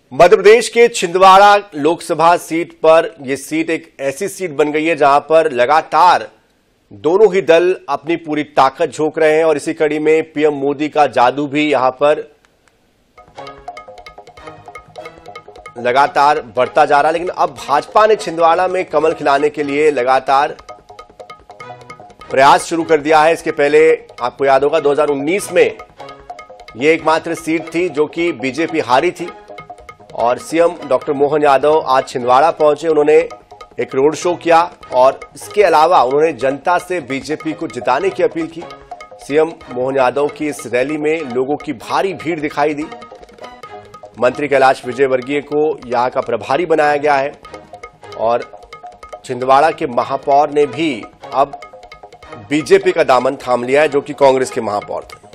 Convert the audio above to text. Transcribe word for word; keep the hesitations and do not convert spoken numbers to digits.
मध्य प्रदेश के छिंदवाड़ा लोकसभा सीट पर यह सीट एक ऐसी सीट बन गई है जहां पर लगातार दोनों ही दल अपनी पूरी ताकत झोंक रहे हैं और इसी कड़ी में पीएम मोदी का जादू भी यहां पर लगातार बढ़ता जा रहा है। लेकिन अब भाजपा ने छिंदवाड़ा में कमल खिलाने के लिए लगातार प्रयास शुरू कर दिया है। इसके पहले आपको याद होगा दो हज़ार उन्नीस में यह एकमात्र सीट थी जो कि बीजेपी हारी थी और सीएम डॉक्टर मोहन यादव आज छिंदवाड़ा पहुंचे। उन्होंने एक रोड शो किया और इसके अलावा उन्होंने जनता से बीजेपी को जिताने की अपील की। सीएम मोहन यादव की इस रैली में लोगों की भारी भीड़ दिखाई दी। मंत्री कैलाश विजयवर्गीय को यहां का प्रभारी बनाया गया है और छिंदवाड़ा के महापौर ने भी अब बीजेपी का दामन थाम लिया है, जो कि कांग्रेस के महापौर थे।